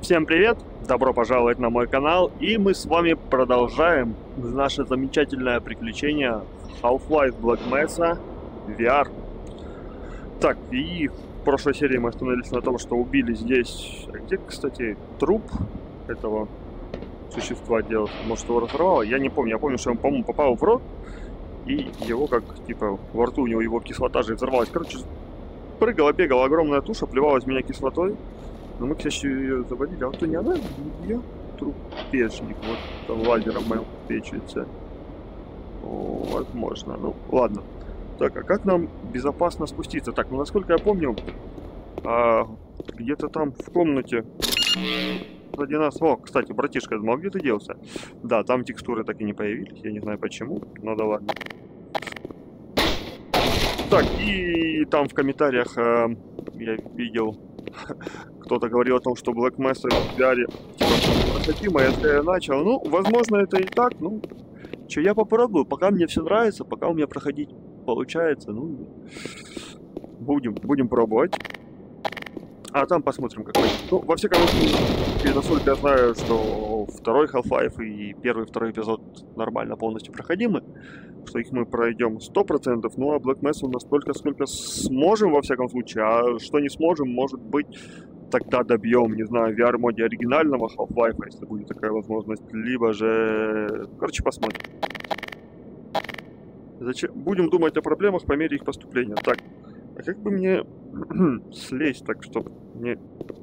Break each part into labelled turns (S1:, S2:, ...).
S1: Всем привет! Добро пожаловать на мой канал, и мы с вами продолжаем наше замечательное приключение в Half-Life Black Mesa VR. Так, и в прошлой серии мы остановились на том, что убили здесь... А где, кстати, труп этого существа делал? Может, его разорвало? Я не помню. Я помню, что он, по-моему, попал в рот, и его как, типа, во рту у него его кислота же взорвалась. Короче, прыгала, бегала огромная туша, плевалась в меня кислотой. Но мы, к счастью, ее заводили. А вот то не она, ее трупешник. Вот там лазером моим печется. О, возможно. Ну, ладно. Так, а как нам безопасно спуститься? Так, ну, насколько я помню, где-то там в комнате сзади нас... О, кстати, братишка, я думал, где ты делся? Да, там текстуры так и не появились. Я не знаю почему, но да ладно. Так, и там в комментариях я видел... Кто-то говорил о том, что Black Mesa в VR типа проходимо, я начал. Ну, возможно, это и так. Ну, что, я попробую. Пока мне все нравится, пока у меня проходить получается. Ну, будем пробовать. А там посмотрим, как пойдет. Ну, во всяком случае, насколько я знаю, что второй Half-Life и первый и второй эпизод нормально полностью проходимы. Что их мы пройдем 100%. Ну, а Black Mesa настолько, сколько сможем, во всяком случае. А что не сможем, может быть, тогда добьем, не знаю, VR-моде оригинального Half-Life, если будет такая возможность. Либо же... Короче, посмотрим. Будем думать о проблемах по мере их поступления. Так, а как бы мне слезть так, чтобы не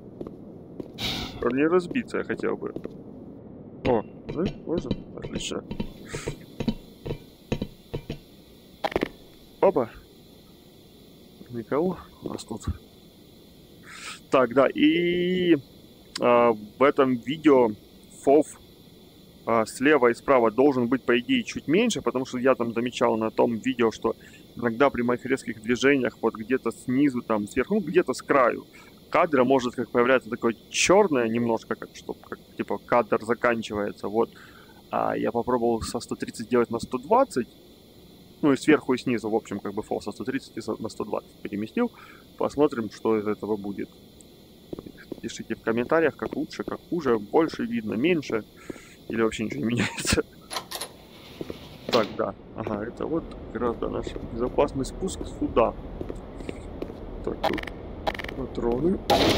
S1: разбиться я хотел бы. О, да? Можно? Отлично. Опа. Никого у нас тут. Так, да, и в этом видео фов слева и справа должен быть, по идее, чуть меньше, потому что я там замечал на том видео, что иногда при моих резких движениях вот где-то снизу, там, сверху, ну, где-то с краю кадра может как появляться такое черное немножко, как, чтобы, как, типа, кадр заканчивается, вот. А я попробовал со 130 сделать на 120, ну и сверху и снизу, в общем, как бы фол со 130 и на 120 переместил. Посмотрим, что из этого будет. Пишите в комментариях, как лучше, как хуже, больше видно, меньше, или вообще ничего не меняется. Так, да. Ага, это вот как раз, да, наш безопасный спуск сюда. Так, тут патроны.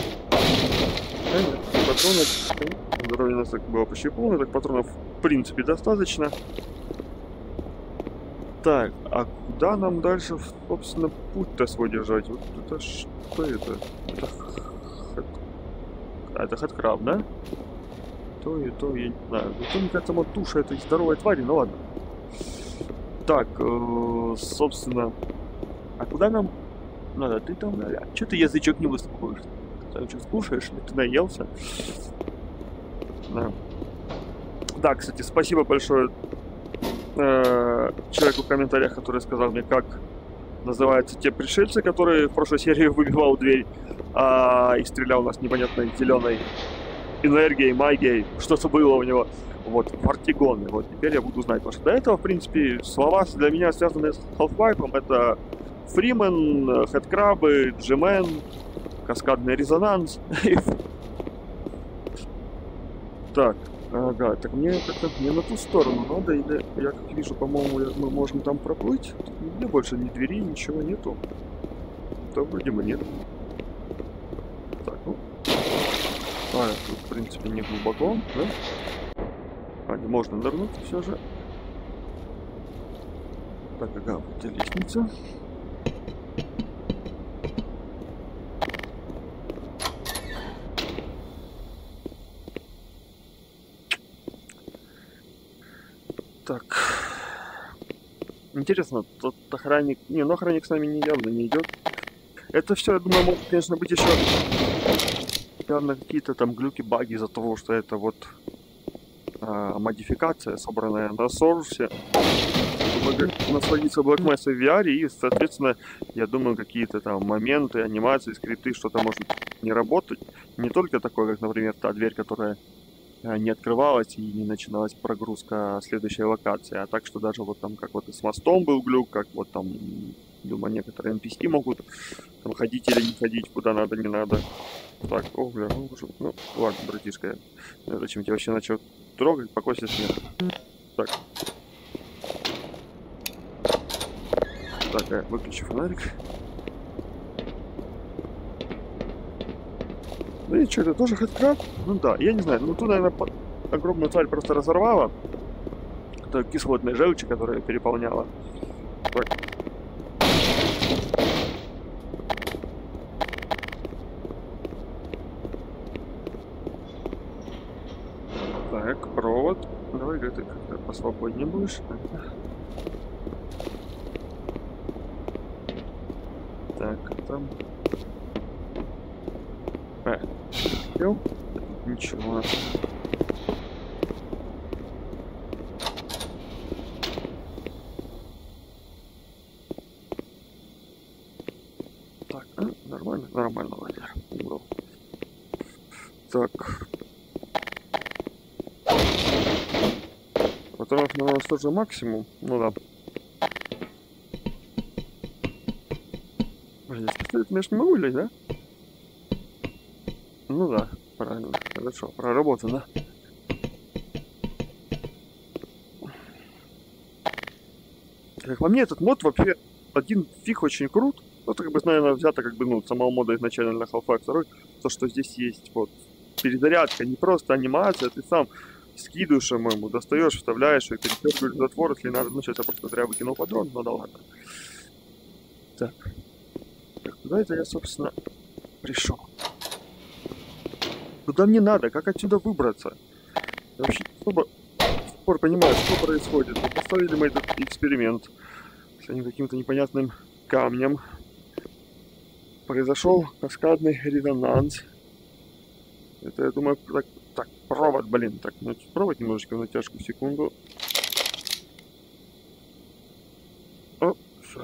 S1: Патроны. Здоровье у нас так было почти полное, так патронов в принципе достаточно. Так, а куда нам дальше, собственно, путь-то свой держать? Вот это что это? Это хэдкраб, да? То и то, я не знаю. Зато, мне кажется, вот туша этой здоровой твари, ну ладно. Так, собственно... А куда нам... Надо, ты там, наверное... Чё ты язычок не выступаешь? Ты что, слушаешь? Или ты наелся? Да. Да, кстати, спасибо большое человеку в комментариях, который сказал мне, как называются те пришельцы, которые в прошлой серии выбивал дверь и стрелял нас непонятной зеленой энергией, магией, что-то было у него. Вот, фартигоны. Вот, теперь я буду знать. Потому что до этого, в принципе, слова для меня связанные с Half-Life, это Фримен, хэдкрабы, Джимен, каскадный резонанс. Так, ага, так мне как-то не на ту сторону надо, или я как вижу, по-моему, мы можем там проплыть. Тут нигде больше ни двери, ничего нету. Да, вроде бы нет. Так, ну. Тут, в принципе, не глубоко, да? Не можно нырнуть все же. Так, ага, вот где лестница. Так. Интересно, тот охранник... Не, ну охранник с нами явно не идет. Это все, я думаю, может, конечно, быть еще... Наверное, какие-то там глюки, баги из-за того, что это вот модификация, собранная на сорсе. Чтобы насладиться Black Mesa в VR, и, соответственно, я думаю, какие-то там моменты, анимации, скрипты, что-то может не работать. Не только такое, как, например, та дверь, которая не открывалась и не начиналась прогрузка следующей локации, а так, что даже вот там, как вот и с мостом был глюк, как вот там, думаю, некоторые NPC могут там ходить или не ходить, куда надо, не надо. Так, о, бля, ну, ладно, братишка. Зачем тебя вообще начал трогать, покойся с ним. Так. Так, я выключу фонарик. Ну и что, это тоже хэдкраб? Ну да, я не знаю, ну тут, наверное, огромную тварь просто разорвала. Это кислотная желчь, которая переполняла. Так. Так, провод. Давай, ты как-то посвободнее будешь. Так, там... Ничего. Так, нормально? Нормально, ладно. Так. Патронов, наверное, тоже максимум. Ну да. Здесь пистолет, конечно, не могу лезть, да? Ну да, правильно. Хорошо, проработано. Как по мне, этот мод вообще один фиг очень крут. Ну, это, как бы, наверное, взято, как бы, ну, самого мода изначально на Half-Life 2. То, что здесь есть, вот, перезарядка, не просто анимация, ты сам скидываешь ему, достаешь, вставляешь и передергиваешь затвор, если надо. Ну, сейчас я просто зря выкинул патрон, но да ладно. Так. Так, куда это я, собственно, пришел? Куда мне надо? Как отсюда выбраться? Я вообще особо до сих пор понимаю, что происходит. Мы поставили мы этот эксперимент с этим каким-то непонятным камнем. Произошел каскадный резонанс. Это, я думаю, так, провод, блин. Так, ну, провод немножечко в натяжку, секунду. О,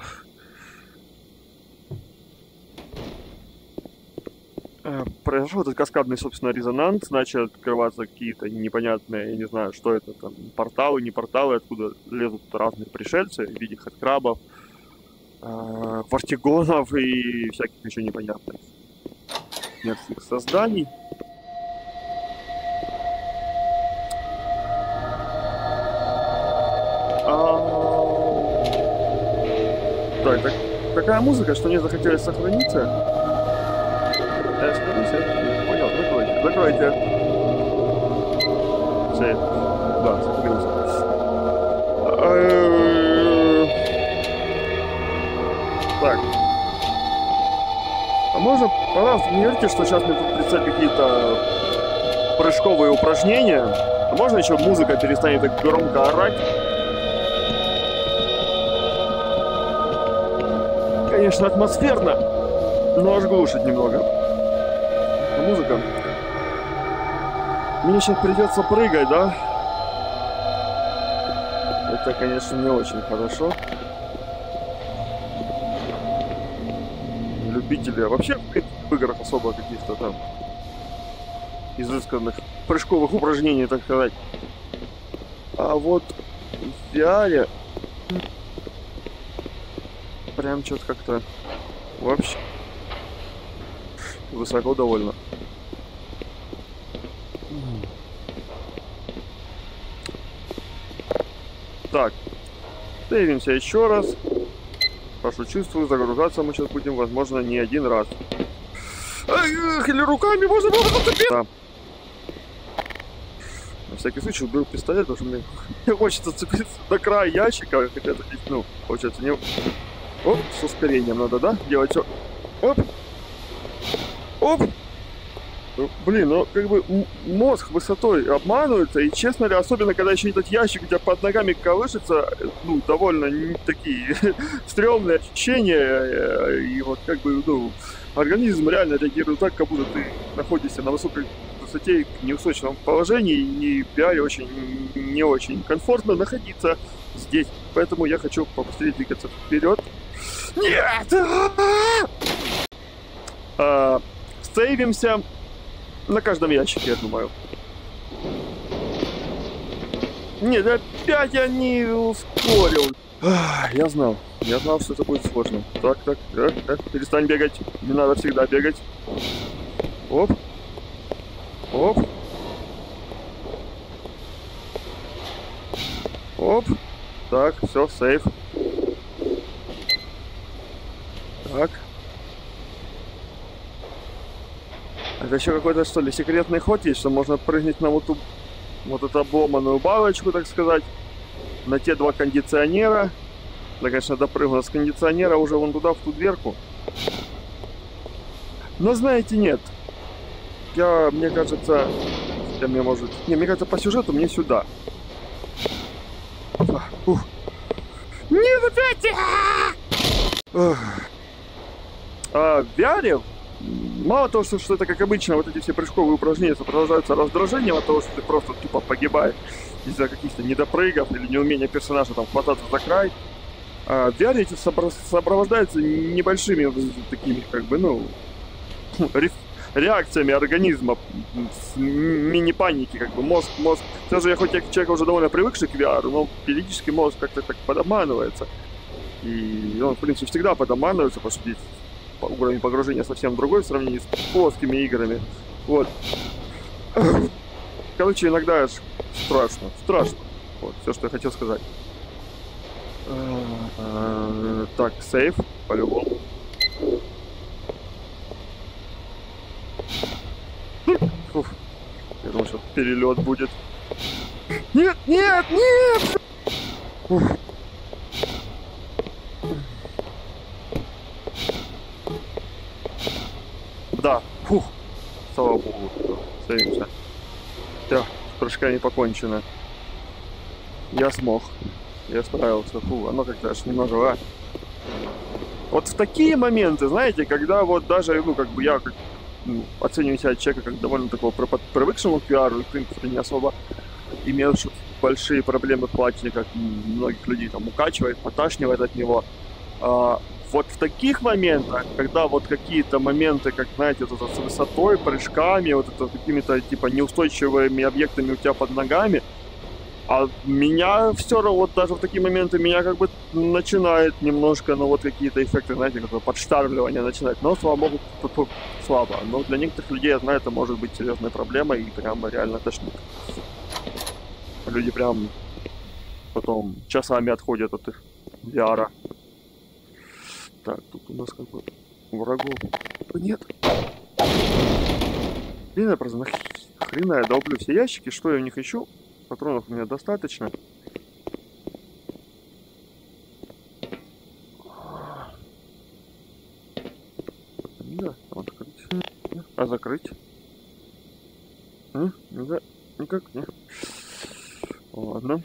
S1: произошел этот каскадный, собственно, резонанс, начали открываться какие-то непонятные, я не знаю, что это там, порталы, не порталы, откуда лезут разные пришельцы в виде хэдкрабов, вартигонов и всяких еще непонятных мерзких созданий. Так, такая музыка, что мне захотелось сохраниться. Понял, закройте. Все, да, сохранился. Так. А можно, пожалуйста, не верьте, что сейчас мне тут представить какие-то прыжковые упражнения. А можно еще музыка перестанет так громко орать? Конечно, атмосферно, но аж глушит немного. Музыка. Мне сейчас придется прыгать, да? Это, конечно, не очень хорошо. Любители. Вообще в играх особо каких-то там изысканных прыжковых упражнений, так сказать. А вот в VR прям что-то как-то вообще высоко довольно. Так, сейвимся еще раз. Прошу чувствую, загружаться мы сейчас будем, возможно, не один раз. Эх, или руками можно было зацепить? Да. На всякий случай убил пистолет, потому что мне хочется цепиться до края ящика, хотя это, ну, получается не... Оп, с ускорением надо, да? Делать все. Оп. Оп. Блин, ну как бы мозг высотой обманывается, и честно ли, особенно когда еще этот ящик у тебя под ногами колышется, ну, довольно такие стрёмные ощущения, и вот как бы, ну, организм реально реагирует так, как будто ты находишься на высокой высоте в неустойчивом положении, и в VR очень не очень комфортно находиться здесь, поэтому я хочу побыстрее двигаться вперед. Нет! Сейвимся на каждом ящике, я думаю. Нет, опять я не ускорил. Я знал, что это будет сложно. Так, перестань бегать. Не надо всегда бегать. Оп. Оп. Оп. Так, все, сейф. Так. Это еще какой-то, что ли, секретный ход есть, что можно прыгнуть на вот эту обломанную балочку, так сказать. На те два кондиционера. Да, конечно, допрыгнуть с кондиционера уже вон туда, в ту дверку. Но, знаете, нет. Мне кажется... мне кажется, по сюжету мне сюда. Ух. Нет, опять! В VR, мало того, что это, как обычно, вот эти все прыжковые упражнения сопровождаются раздражением от того, что ты просто тупо погибаешь из-за каких-то недопрыгов или неумения персонажа там хвататься за край. В VR эти сопровождаются небольшими такими, как бы, ну, реакциями организма, мини-паники, как бы, мозг. Даже я хоть человек уже довольно привыкший к VR, но периодически мозг как-то так подобманывается. И он, в принципе, всегда подобманывается, потому что здесь уровень погружения совсем другой в сравнении с плоскими играми. Вот. Короче, иногда страшно. Вот, все, что я хотел сказать. Так, сейф, по-любому. Я думал, что перелет будет. Нет! Ух. Да, фух, слава богу, садимся. Все, с прыжками покончено. Я смог, я справился, оно как-то аж немного, Вот в такие моменты, знаете, когда вот даже, ну, как бы я оцениваю себя человека как довольно такого привыкшему к VR, и, в принципе, не особо имевших большие проблемы в платине, как многих людей там укачивает, поташнивает от него. Вот в таких моментах, когда вот какие-то моменты, как, знаете, вот это с высотой, прыжками, вот это какими-то, типа, неустойчивыми объектами у тебя под ногами, а меня все равно, вот даже в такие моменты, меня как бы начинает немножко, ну, вот какие-то эффекты, знаете, как подштарливание начинать, но, слава богу, слабо. Но для некоторых людей, я знаю, это может быть серьезной проблемой и прям реально тошнит. Люди прям потом часами отходят от их VR. Так, тут у нас как бы врагов нет. Блин, я просто нахрена я долблю все ящики, что я в них ищу? Патронов у меня достаточно. Да, открыть. А закрыть? Да, никак, не. Ладно.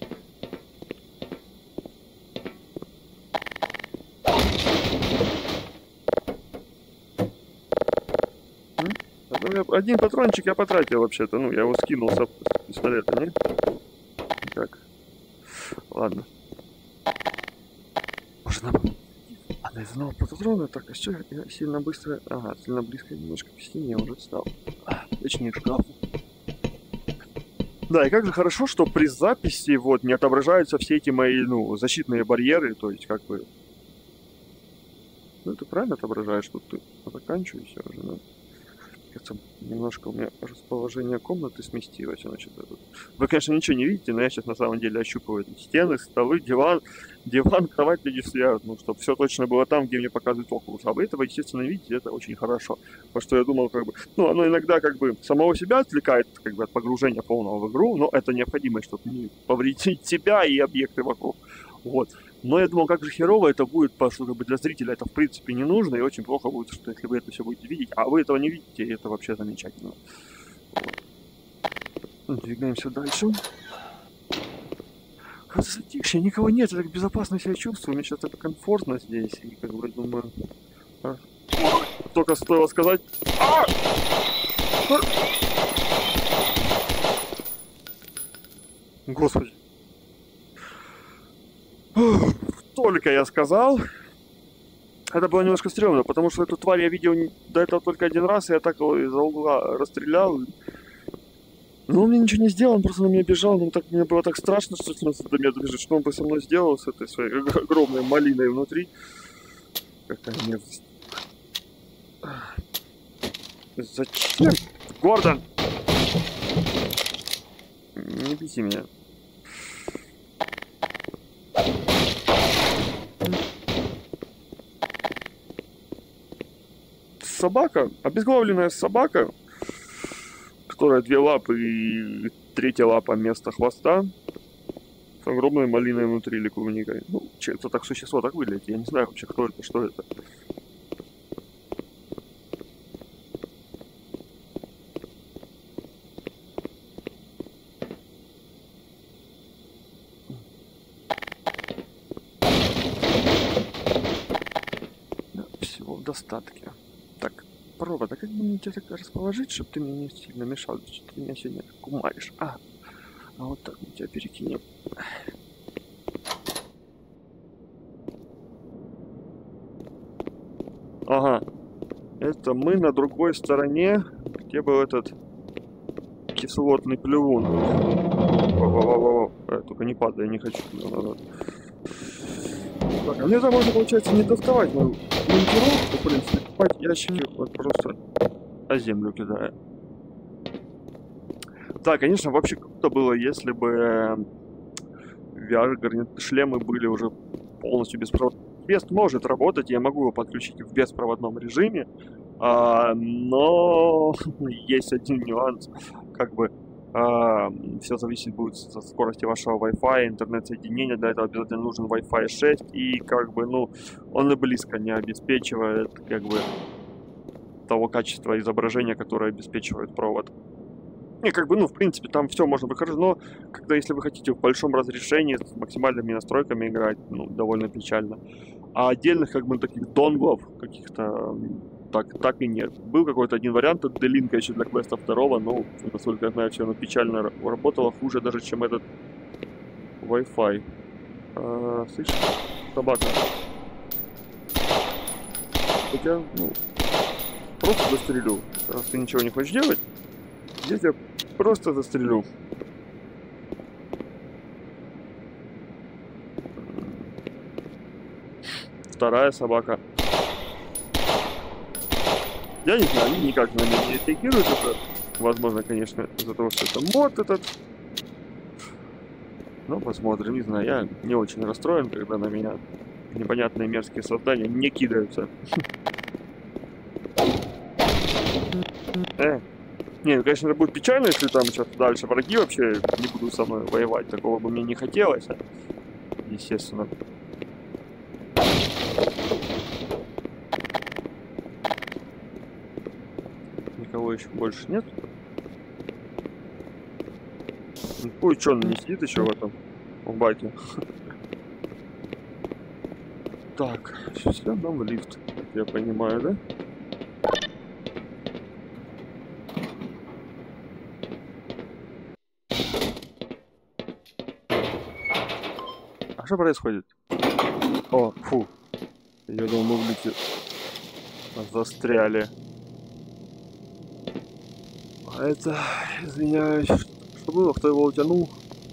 S1: Один патрончик я потратил вообще-то. Ну, я его скинул с пистолета, не? Так. Ладно. Может, она из одного патрона? Так, а что я сильно быстро... Ага, сильно близко немножко к стене уже встал. Точнее, к шкафу. Да, и как же хорошо, что при записи вот не отображаются все эти мои, ну, защитные барьеры. То есть, как бы... Ну, ты правильно отображаешь, тут ты заканчиваешься уже, да? Немножко у меня расположение комнаты сместилось. Значит, вы, конечно, ничего не видите, но я сейчас на самом деле ощупываю стены, столы, диван, кровать, люди стоят, ну, чтобы все точно было там, где мне показывают Oculus. А вы этого, естественно, видите, это очень хорошо. Потому что я думал, как бы, ну, оно иногда как бы самого себя отвлекает, как бы, от погружения полного в игру, но это необходимо, чтобы не повредить себя и объекты вокруг. Вот. Но я думал, как же херово это будет, потому что как бы, для зрителя это в принципе не нужно, и очень плохо будет, что если вы это все будете видеть, а вы этого не видите, и это вообще замечательно. Вот. Двигаемся дальше. Как затишье, никого нет, я так безопасно себя чувствую, мне сейчас так комфортно здесь, и как бы думаю... Только стоило сказать... Господи. Только я сказал. Это было немножко стрёмно, потому что эту тварь я видел до этого только один раз, и я так его из-за угла расстрелял. Но он мне ничего не сделал, он просто на меня бежал, но так, мне было так страшно, что он до меня добежит, что он бы со мной сделал с этой своей огромной малиной внутри. Какая мерзость. Зачем? Гордон! Не беси меня. Собака, обезглавленная собака, которая 2 лапы и 3-я лапа вместо хвоста, с огромной малиной внутри или клубникой. Ну, это так существо так выглядит. Я не знаю вообще, кто это, что это. Всего в достатке. Так, провод, а как бы мне тебя так расположить, чтобы ты мне не сильно мешал? Что ты меня сегодня кумаришь? А вот так мы тебя перекинем. Ага. Это мы на другой стороне, где был этот кислотный плювун. Только не падай, я не хочу. Так, а мне там можно, получается, не доставать мою монтировку, в принципе, покупать ящики вот просто на землю кидая. Да, конечно, вообще круто было, если бы VR-шлемы были уже полностью беспроводными. Квест может работать, я могу его подключить в беспроводном режиме, но есть один нюанс, как бы все зависит будет от скорости вашего Wi-Fi, интернет-соединения, для этого обязательно нужен Wi-Fi 6, и как бы, ну, он и близко не обеспечивает, как бы, того качества изображения, которое обеспечивает провод. И как бы, ну, в принципе, там все можно выходить, но когда, если вы хотите в большом разрешении с максимальными настройками играть, ну, довольно печально. А отдельных, как бы, таких донглов каких-то так и нет. Был какой-то один вариант от D-Link еще для квеста 2, но, насколько я знаю, все равно печально работало, хуже даже, чем этот Wi-Fi. Слышишь? Собака. Хотя, ну, просто застрелю. Раз ты ничего не хочешь делать, я тебя просто застрелю. Вторая собака. Я не знаю, они никак на меня не реагируют. Это, возможно, конечно, из-за того, что это мод этот. Но посмотрим, не знаю. Я не очень расстроен, когда на меня непонятные мерзкие создания не кидаются. Не, ну, конечно, это будет печально, если там сейчас дальше враги вообще не будут со мной воевать. Такого бы мне не хотелось, естественно. Никого еще больше нет. Ой, что он не сидит еще в этом, в баке? Так, сейчас нам в лифт, как я понимаю, да? А что происходит? О, фу. Я думал, мы в лифте застряли. А это, извиняюсь, что было? Кто его утянул?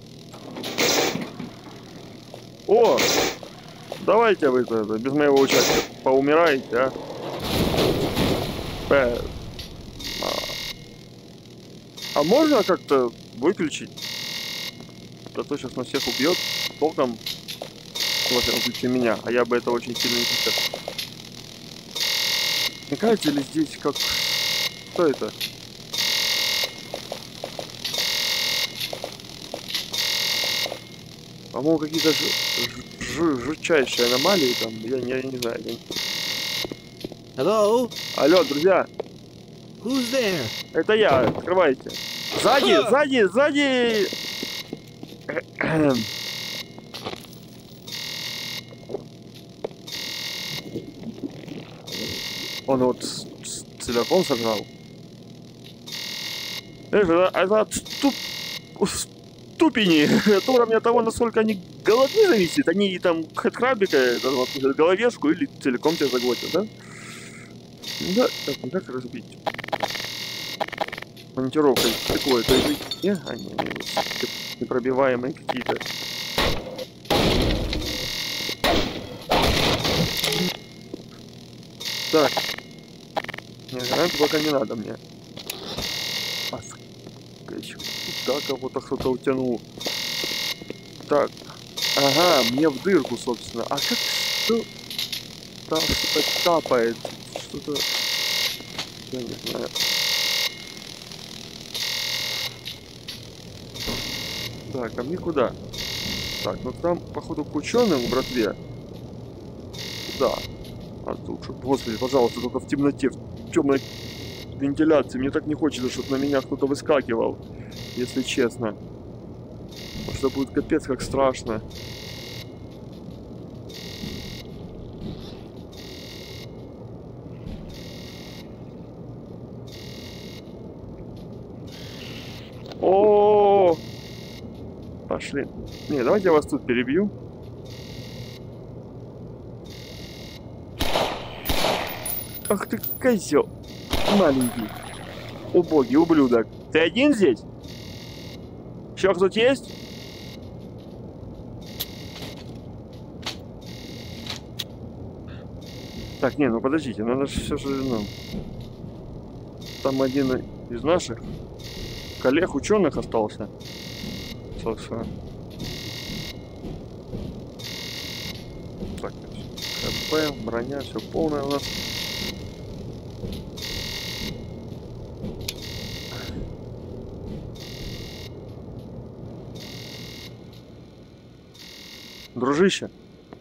S1: О! Давайте вы без моего участия поумираете, а? А можно как-то выключить? А то сейчас нас всех убьет током. Во всяком случае меня, а я бы это очень сильно не хотел. Не кажется ли здесь как... Что это? По-моему, какие-то жутчайшие аномалии там, я не знаю.
S2: Hello?
S1: Алло, друзья!
S2: Who's there?
S1: Это я, открывайте. Сзади, сзади! Он вот целиком сожрал. Это ступени. Это уровня того, насколько они голодны зависит. Они там от крабика головешку или целиком тебя заглотят, да? Да, так, как разбить? Монтировка такое, то есть, не, они непробиваемые какие-то. Так. Это пока не надо мне. Да, кого-то кто-то утянул. Так. Ага, мне в дырку, собственно. А как что? Там что-то капает. Что-то... Я не знаю. Так, а мне куда? Так, ну там, походу, к ученым, братве. Куда? А тут что? Господи, пожалуйста, только в темноте, в темной вентиляции. Мне так не хочется, чтобы на меня кто-то выскакивал, если честно. Потому что будет капец как страшно. О, пошли. Не, давайте я вас тут перебью. Ах ты козел. Маленький. Убогий ублюдок. Ты один здесь? Еще кто-то есть? Так, не, ну подождите, надо же все же, ну... Там один из наших коллег, ученых остался. Собственно. Так, КП, броня, все полное у нас. Дружище.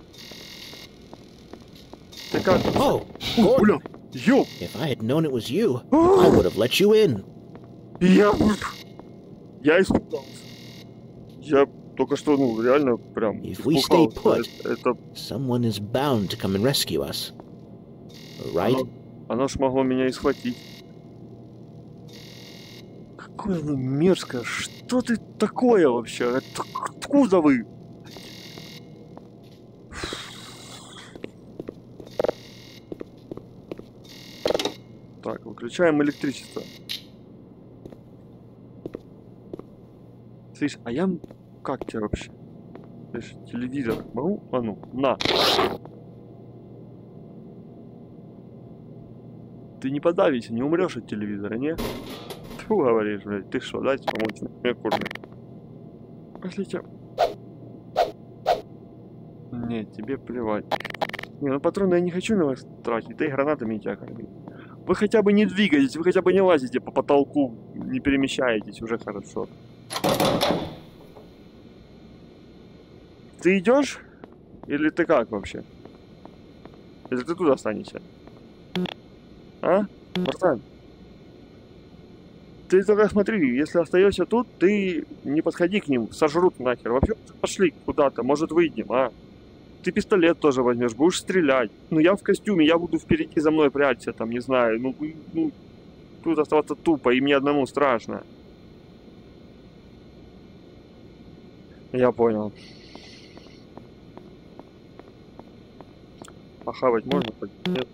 S1: Ты как?
S2: Oh,
S1: Бля, ёп!
S2: if I had known it was you, I would have let you in.
S1: Я испугался. Я только что, ну, реально прям
S2: If we stay
S1: испугался.
S2: put,
S1: Это...
S2: someone is bound to come and rescue us. Right?
S1: Оно ж могло меня и схватить. Какое оно мерзкое. Что ты такое вообще? Откуда вы? Так, выключаем электричество. Слышь, а я... Как тебя вообще? Слышь, телевизор могу? А ну, на. Ты не подавись, не умрешь от телевизора, не? Ты говоришь, блядь, ты что, дайте помочь мне курный. Пошлите. Нет, тебе плевать. Не, ну патроны я не хочу на вас тратить, да и гранатами тебя кормить. Вы хотя бы не двигаетесь, вы хотя бы не лазите по потолку, не перемещаетесь, уже хорошо. Ты идешь? Или ты как вообще? Или ты тут останешься? А? Братан? Ты только смотри, если остаешься тут, ты не подходи к ним, сожрут нахер. Вообще пошли куда-то, может выйдем, а? Ты пистолет тоже возьмешь, будешь стрелять. Ну я в костюме, я буду впереди, за мной прячься, там, не знаю. Ну тут оставаться тупо, и мне одному страшно. Я понял. Похавать можно? Нет.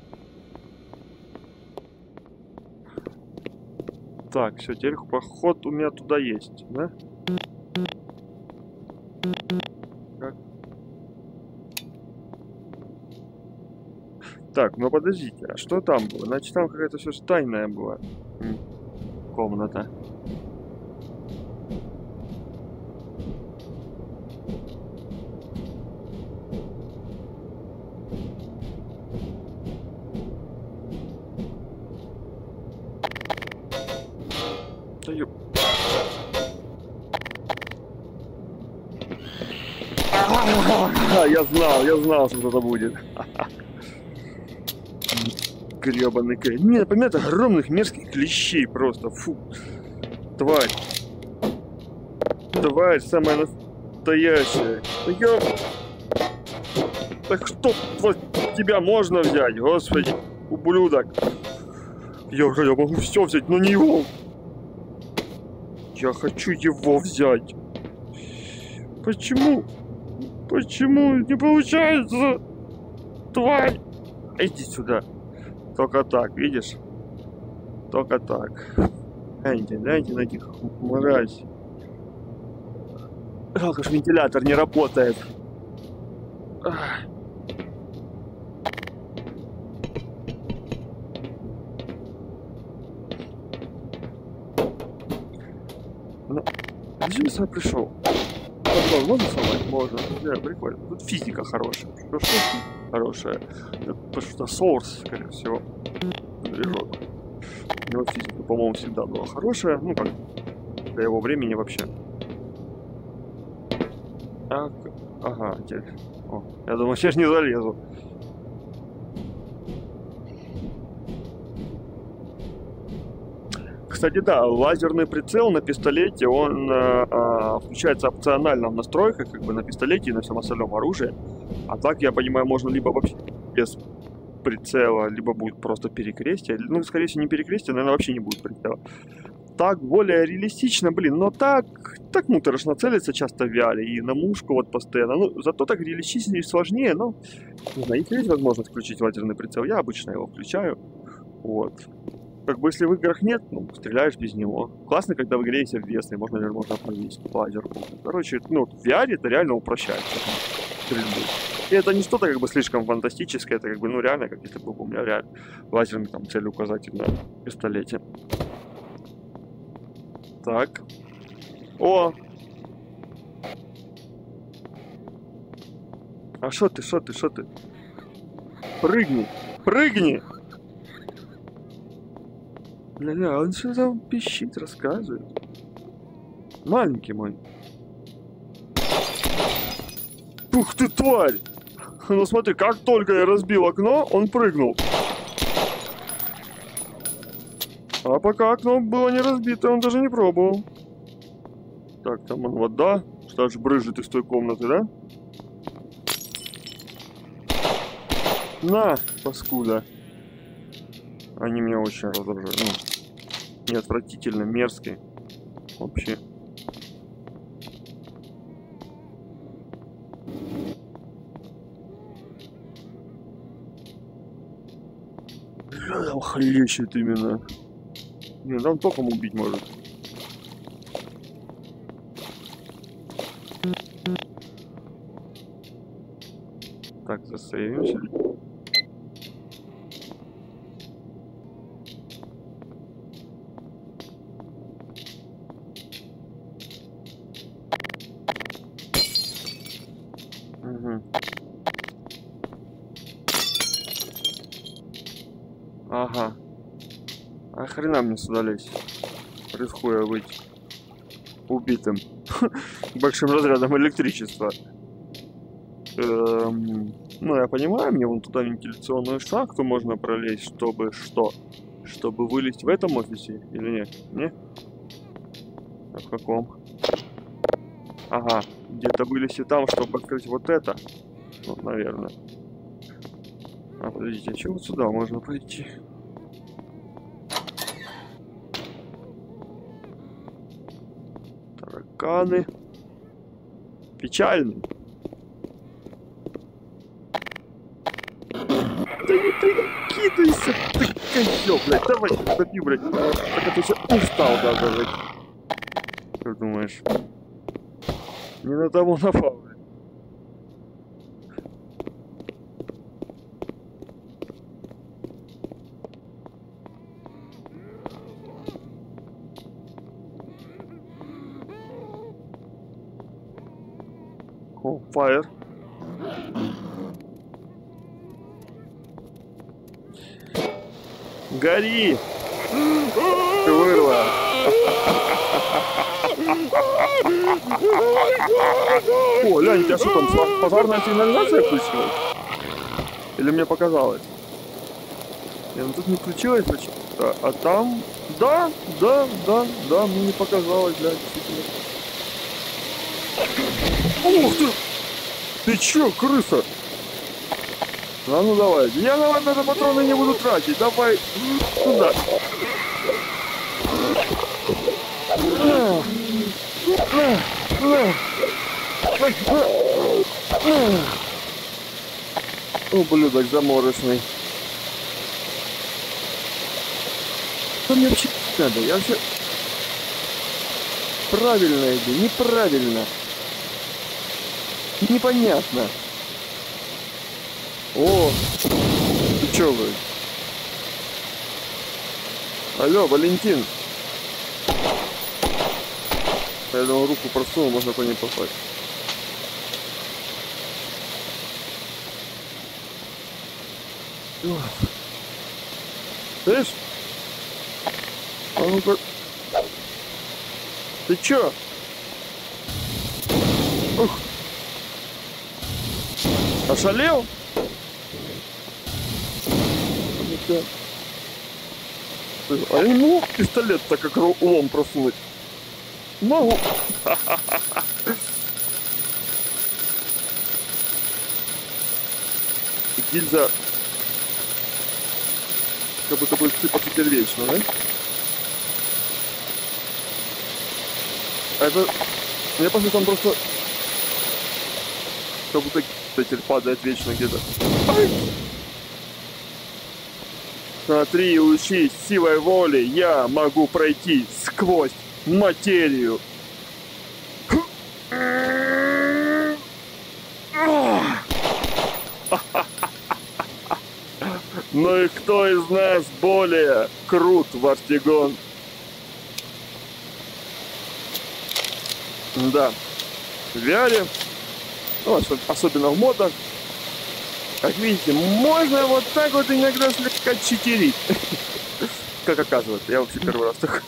S1: Так, все, теперь поход у меня туда есть, да? Как? Так, ну подождите, а что там было? Значит, там какая-то все же тайная была комната. Да ёп. Я знал, что это будет. Гребаный крей. Мне напоминает огромных мерзких клещей просто. Фу. Тварь. Тварь самая настоящая. Ёп. Так что тебя можно взять, господи, ублюдок. Я могу все взять, но не его. Я хочу его взять. Почему? Почему не получается? Тварь! Иди сюда. Только так, видишь? Только так. Гляньте на этих мразь. Жалко, что вентилятор не работает. Ну, зачем я сюда пришел? Подвал можно сломать? Можно. Да, прикольно. Тут физика хорошая. Что физика хорошая? Потому что Source, скорее всего, движок. У него физика, по-моему, всегда была хорошая. Ну, как для его времени вообще. Так, ага, теперь. О, я думаю, сейчас не залезу. Кстати, да, лазерный прицел на пистолете, он включается опционально в настройках, как бы на пистолете и на всем остальном оружии. А так, я понимаю, можно либо вообще без прицела, либо будет просто перекрестие. Ну, скорее всего, не перекрестие, наверное, вообще не будет прицела. Так более реалистично, блин, но так муторошно целиться часто в VR, и на мушку вот постоянно. Ну, зато так реалистичнее и сложнее, но, не знаю, если есть возможность включить лазерный прицел, я обычно его включаю. Вот. Как бы, если в играх нет, ну, стреляешь без него. Классно, когда в игре есть обвесный, можно повесить лазерку. Короче, ну, в VR это реально упрощает стрельбу. И это не что-то как бы слишком фантастическое, это как бы, ну, реально, как если бы у меня реально лазерный там целеуказатель на пистолете. Так. О! А шо ты? Прыгни! Прыгни! Ля-ля, он что там пищит, рассказывает? Маленький мой. Ух ты, тварь! Ну смотри, как только я разбил окно, он прыгнул. А пока окно было не разбито, он даже не пробовал. Так, там он вода. Что ж брызжет из той комнаты, да? На, паскуда. Они меня очень раздражают. Ну, не отвратительно, мерзкие. Вообще. Там хлещет именно. Не, там током убить может. Так, засейвимся. Угу. Ага. А хрена мне сюда лезть? Рискуя быть убитым большим разрядом электричества. Ну, я понимаю, мне вон туда вентиляционную шахту можно пролезть, чтобы что? Чтобы вылезть в этом офисе или нет? Не? А в каком? Ага, где-то вылезти там, чтобы открыть вот это. Вот, наверное. А, подождите, а чего вот сюда можно пойти? Тараканы. Печальный. Да не прикидывайся, ты козёл, блядь, давай, добью, блядь. Так это все устал даже, блядь. Как думаешь? Не на того напал, блядь. О, фаер. Гори! Вырва! О, Лянь, а что там, пожарная сигнализация включилась? Или мне показалось? Не, ну тут не включилась, значит. А там... Да, мне не показалось, да, действительно. Ух ты! Ты чё, крыса? А ну давай. Я на это патроны не буду тратить. Давай туда. Ублюдок заморочный. Что мне вообще надо? Я вообще... Правильно иду, неправильно. Непонятно. О, ты чё вы? Я думал, руку просунул, можно по ней попасть. Слышь? А ну-ка. Ты чё? Ух. Ошалел? А я не могу пистолет так как улом просунуть. Могу. Гильза как будто будет сыпаться теперь вечно, да? А это... Мне кажется, там просто... Как будто теперь падает вечно где-то. Смотри, учись, силой воли я могу пройти сквозь материю. Ну и кто из нас более крут, Вартигон? Да, в VR, ну, особенно в модах, как видите, можно вот так вот иногда слегка читерить. Как оказывается, я вообще первый раз такой.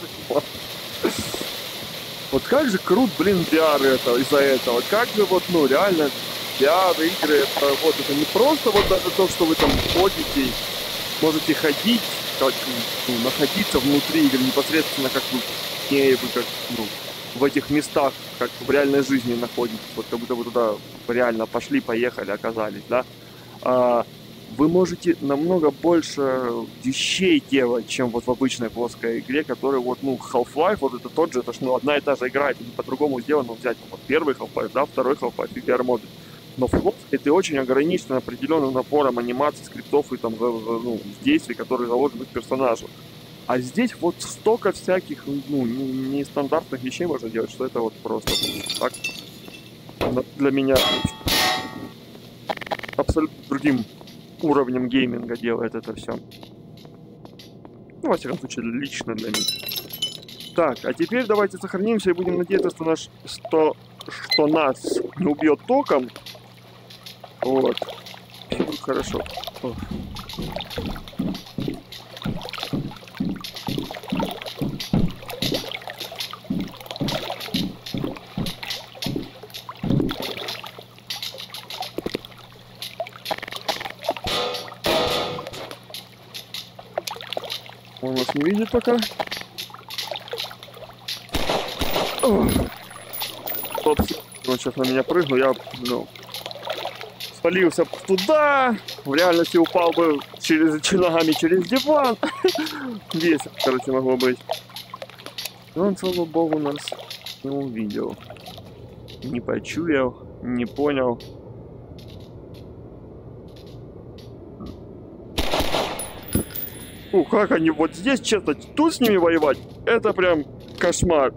S1: Вот как же крут, блин, VR это из-за этого. Как же вот, ну, реально, VR игры, это вот, это не просто вот даже то, что вы там ходите, можете ходить, как, ну, находиться внутри игры непосредственно, как вы, как, ну, в этих местах, как в реальной жизни находитесь, вот как будто вы туда реально пошли, поехали, оказались, да. Вы можете намного больше вещей делать, чем вот в обычной плоской игре, которая вот, ну, Half-Life, вот это тот же, это ж, ну, одна и та же игра, это по-другому сделано взять, вот первый Half-Life, да, второй Half-Life и VR-моды. Но в плоской ты очень ограничен определенным набором анимаций, скриптов и там, ну, действий, которые заложены в персонажу. А здесь вот столько всяких, ну, нестандартных вещей можно делать, что это вот просто так для меня абсолютно другим уровнем гейминга делает это все. Ну, во всяком случае, лично для меня. Так, а теперь давайте сохранимся и будем надеяться, что нас не убьет током. Вот. Хорошо. Ох. Он нас не видит пока. Опс. Он сейчас на меня прыгнул, я, ну, спалился туда, в реальности упал бы ногами через диван. Весело, короче, могло быть. Но он, слава богу, нас не увидел. Не почуял, не понял. Как они вот здесь, честно, тут с ними воевать, это прям кошмар.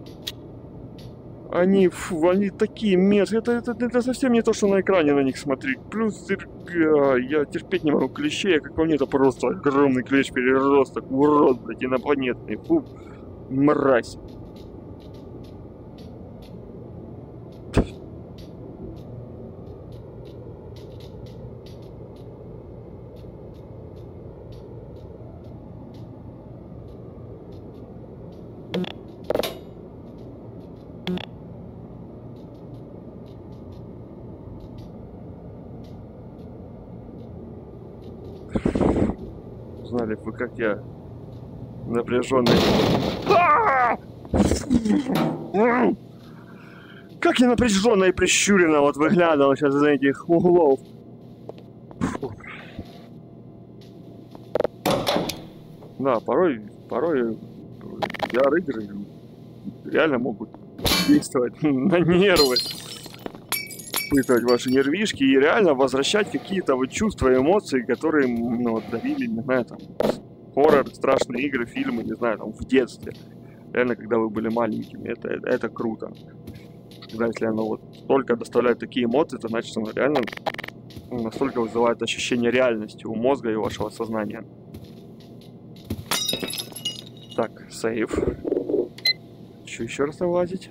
S1: Они такие мерзкие, это совсем не то, что на экране на них смотреть. Плюс я терпеть не могу клещей, как по мне, это просто огромный клещ-переросток, урод, блядь, инопланетный. Фу, мразь. Знали бы, как я напряженный. Как я напряженно и прищуренно вот выглядывал сейчас из этих углов. Да, порой VR-игры реально могут действовать на нервы, испытывать ваши нервишки и реально возвращать какие-то вот чувства и эмоции, которые, ну, вот, давили, не знаю, там, хоррор, страшные игры, фильмы, не знаю, там, в детстве. Реально, когда вы были маленькими, это круто. Когда, если оно вот столько доставляет такие эмоции, то значит, оно реально настолько вызывает ощущение реальности у мозга и вашего сознания. Так, сейв. Хочу еще раз налазить.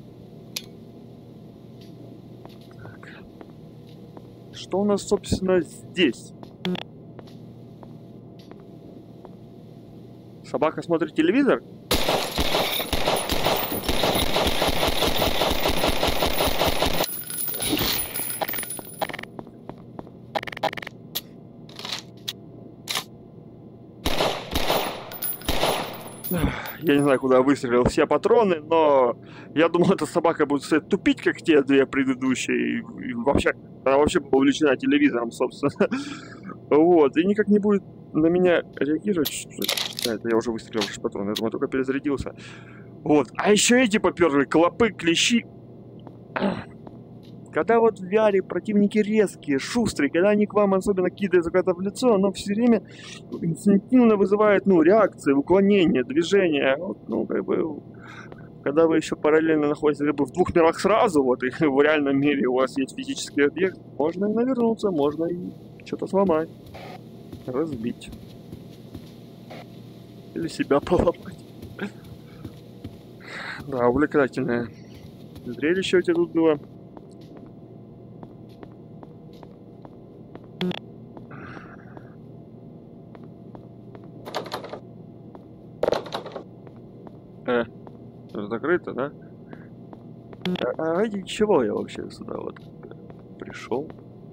S1: Так. Что у нас, собственно, здесь? Собака смотрит телевизор? Я не знаю, куда я выстрелил все патроны, но я думал, эта собака будет стоять тупить, как те две предыдущие. И вообще, она вообще была увлечена телевизором, собственно. Вот, и никак не будет на меня реагировать. Да, это я уже выстрелил все патроны, я думаю, только перезарядился. Вот, а еще эти поперли, клопы, клещи. Когда вот в VR противники резкие, шустрые, когда они к вам особенно кидаются куда-то в лицо, оно все время инстинктивно вызывает, ну, реакции, уклонения, движения. Вот, ну, как бы, когда вы еще параллельно находитесь как бы в двух мирах сразу, вот, и в реальном мире у вас есть физический объект, можно и навернуться, можно и что-то сломать, разбить. Или себя поломать. Да, увлекательное зрелище у тебя тут было. Закрыто, да? А ради чего я вообще сюда вот пришел?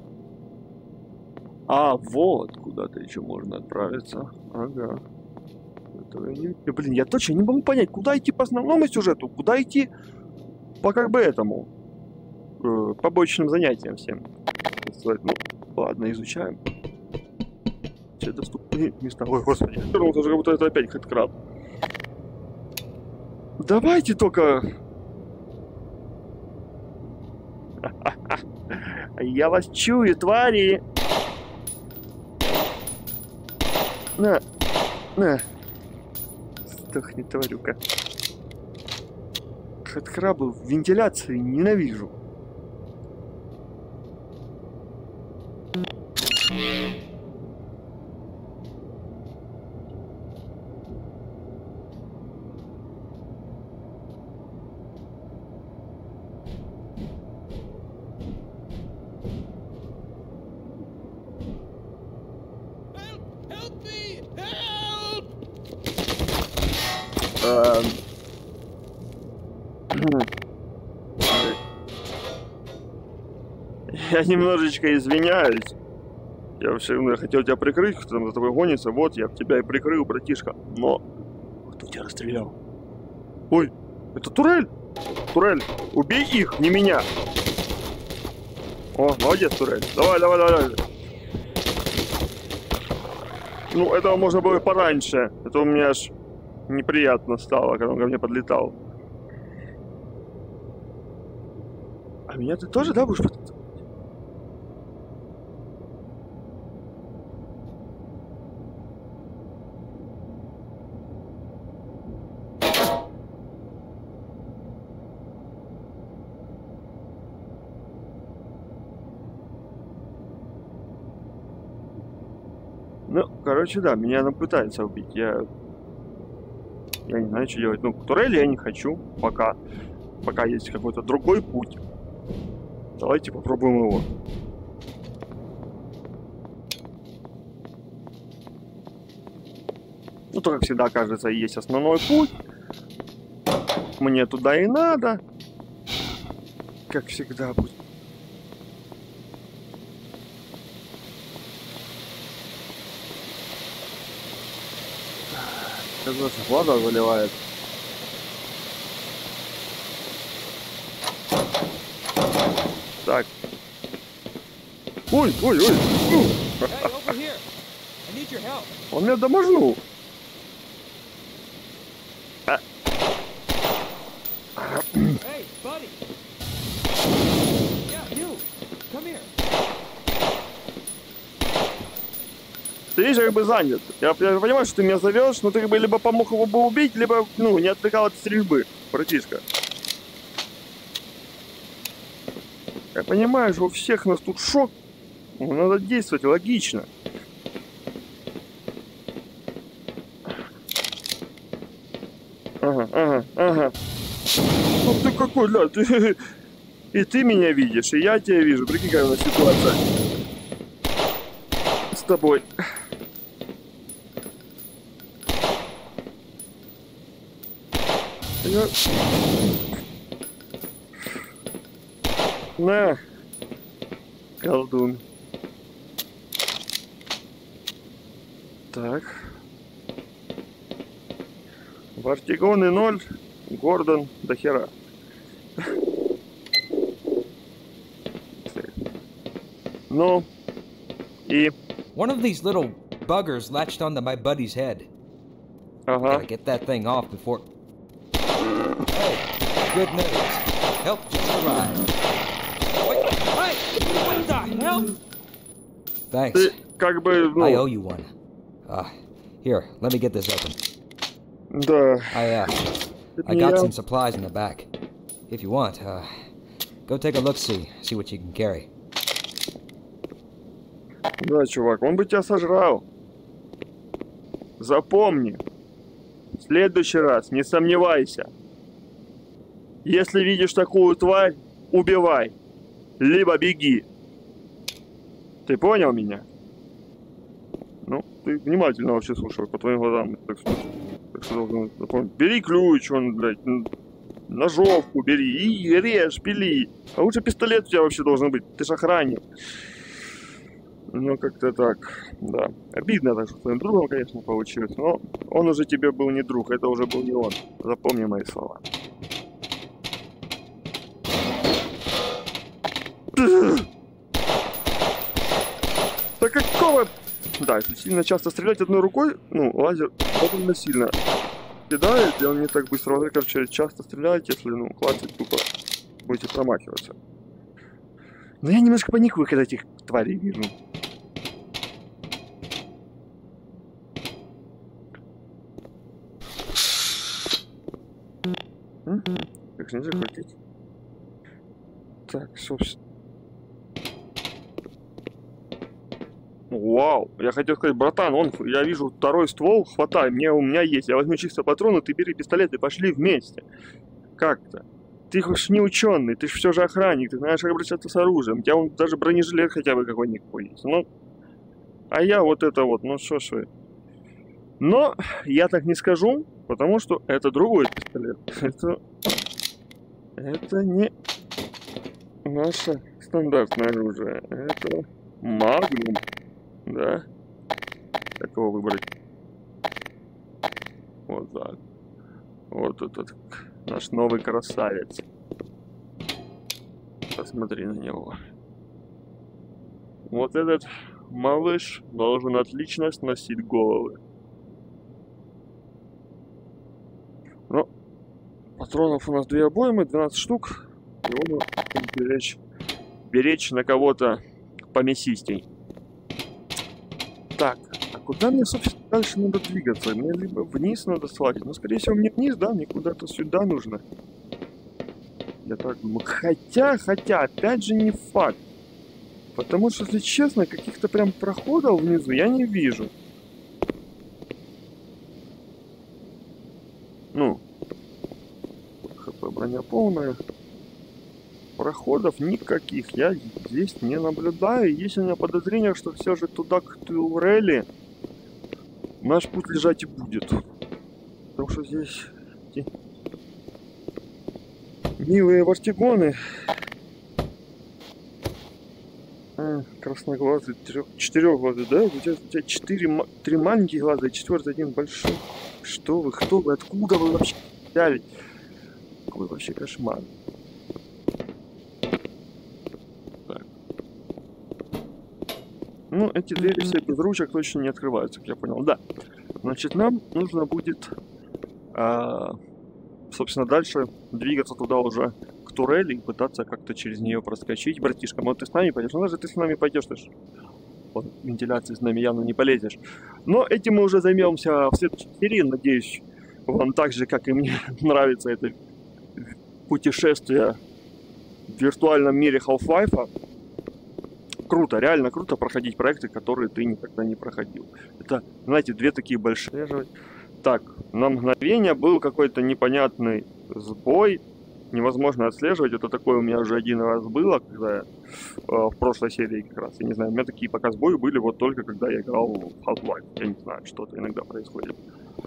S1: А, вот куда-то еще можно отправиться. Ага. Этого я не... Блин, я точно не могу понять, куда идти по основному сюжету, куда идти по как бы этому побочным занятиям всем. Ну, ладно, изучаем. Все доступные места. Ой, господи, вернулся уже, как будто это опять хэдкраб. Давайте только... Я вас чую, твари! На! Сдохни, тварюка. Хэдкрабы в вентиляции ненавижу. Я немножечко извиняюсь. Я все равно хотел тебя прикрыть, кто там за тобой гонится. Вот, я тебя и прикрыл, братишка. Но... Кто тебя расстрелял? Ой, это турель! Турель, убей их, не меня! О, молодец, турель. Давай. Ну, этого можно было и пораньше. Это у меня аж неприятно стало, когда он ко мне подлетал. А меня ты тоже, да, будешь пытаться? Ну, короче, да, меня она пытается убить. Я не знаю, что делать. Ну, к турели я не хочу. Пока есть какой-то другой путь. Давайте попробуем его. Ну, то, как всегда, кажется, есть основной путь. Мне туда и надо. Как всегда будет. Кажется, глаза заливает. Так. Ой. Он меня доможнул. Ты же как бы занят. Я понимаю, что ты меня зовешь, но ты как бы либо помог его бы убить, либо, ну, не отвлекал от стрельбы, братишка. Я понимаю, что у всех нас тут шок. Надо действовать логично. Ага. Вот ты какой, да, ты... И ты меня видишь, и я тебя вижу. Прикинь, какая у нас ситуация с тобой. На, колдун. Так. Вартигоны 0, Гордон до хера. Ну, и...
S3: One of these little buggers latched onto my buddy's head.
S1: Ага.
S3: Gotta get that thing off before... Hey, good news. Help just arrived. Wait, hey! What the hell? Thanks.
S1: Ты как бы, ну...
S3: I owe you one. Here, let me get this open.
S1: Да.
S3: I got some supplies in the back. If you want, go take a look-see, see what you can carry.
S1: Да, чувак, он бы тебя сожрал. Запомни. В следующий раз не сомневайся. Если видишь такую тварь, убивай. Либо беги. Ты понял меня? Ну, ты внимательно вообще слушай по твоим глазам. Так что должен запомнить. Бери ключ, он, блядь, ножовку бери и режь, пили. А лучше пистолет у тебя вообще должен быть. Ты ж охранник. Ну, как-то так, да. Обидно так, что твоим другом, конечно, получилось, но он уже тебе был не друг, это уже был не он. Запомни мои слова. Да какого... Да, если сильно часто стрелять одной рукой, ну, лазер довольно сильно кидает, и он не так быстро... Вот, короче, часто стрелять, если, ну, клацать тупо, будете промахиваться. Но я немножко паникую, когда этих тварей вижу. Как же нельзя хватить? Так, собственно. Вау, я хотел сказать, братан, я вижу второй ствол, хватай, у меня есть, я возьму чисто патроны, ты бери пистолет и пошли вместе. Как-то. Ты ж не ученый, ты ж все же охранник, ты знаешь, как обращаться с оружием, у тебя вон даже бронежилет хотя бы какой-нибудь есть. Ну, а я вот это вот, ну что ж вы. Но я так не скажу, потому что это другой пистолет. Это не наше стандартное оружие. Это Магнум. Да? Как его выбрать? Вот так. Вот этот наш новый красавец. Посмотри на него. Вот этот малыш должен отлично сносить головы. Но патронов у нас 2 обоймы, 12 штук. Его нужно беречь на кого-то помесистей. Так, а куда мне, собственно, дальше надо двигаться? Мне либо вниз надо свалить, но, скорее всего, мне вниз, да? Мне куда-то сюда нужно. Я так думаю. Хотя, опять же, не факт. Потому что, если честно, каких-то прям проходов внизу я не вижу. Ну, ХП броня полная. Проходов никаких я здесь не наблюдаю. Есть у меня подозрение, что все же туда, к турели, наш путь лежать и будет. Потому что здесь эти милые вартигоны. Красноглазый, четырехглазый, да? У тебя 3 маленьких глаза и 4-й один большой. Что вы, кто вы, откуда вы вообще взяли? Какой вообще кошмар. Так. Ну, эти двери все без ручек точно не открываются, как я понял. Да. Значит, нам нужно будет, собственно, дальше двигаться туда уже к турели и пытаться как-то через нее проскочить. Братишка, может, ты с нами пойдешь? Ну, даже ты с нами пойдешь, ты ж под вентиляцией с нами явно не полезешь. Но этим мы уже займемся в следующей серии. Надеюсь, вам так же, как и мне, нравится это путешествие в виртуальном мире Half-Life. Круто, реально круто проходить проекты, которые ты никогда не проходил. Это, знаете, 2 такие большие. Так, на мгновение был какой-то непонятный сбой. невозможно отслеживать. Это такое у меня уже один раз было, когда я в прошлой серии как раз, я не знаю, у меня такие пока сбои были вот только когда я играл в Half-Life. Я не знаю, что-то иногда происходит.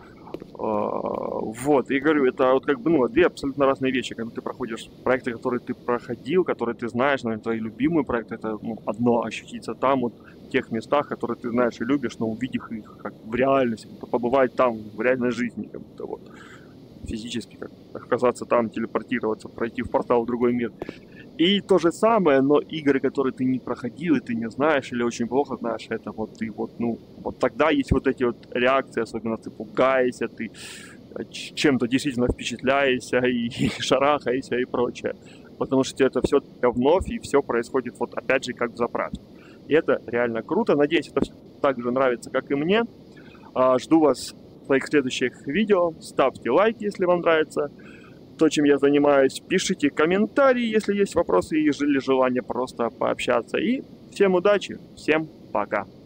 S1: Вот, и говорю, это вот как бы, ну, две абсолютно разные вещи. Когда ты проходишь проекты, которые ты проходил, которые ты знаешь, наверное, твои любимые проекты, это, ну, одно ощутиться там, вот, в тех местах, которые ты знаешь и любишь, но увидев их как в реальности, побывать там, в реальной жизни, как будто вот, физически, как оказаться там, телепортироваться, пройти в портал в другой мир. И то же самое, но игры, которые ты не проходил, и ты не знаешь, или очень плохо знаешь, это вот ты вот, ну, вот тогда есть вот эти вот реакции, особенно ты пугаешься, ты чем-то действительно впечатляешься и шарахаешься и прочее. Потому что это все вновь, и все происходит вот опять же как в заправке. И это реально круто. Надеюсь, это так же нравится, как и мне. Жду вас в своих следующих видео. Ставьте лайк, если вам нравится то, чем я занимаюсь. Пишите комментарии, если есть вопросы или желание просто пообщаться. И всем удачи, всем пока.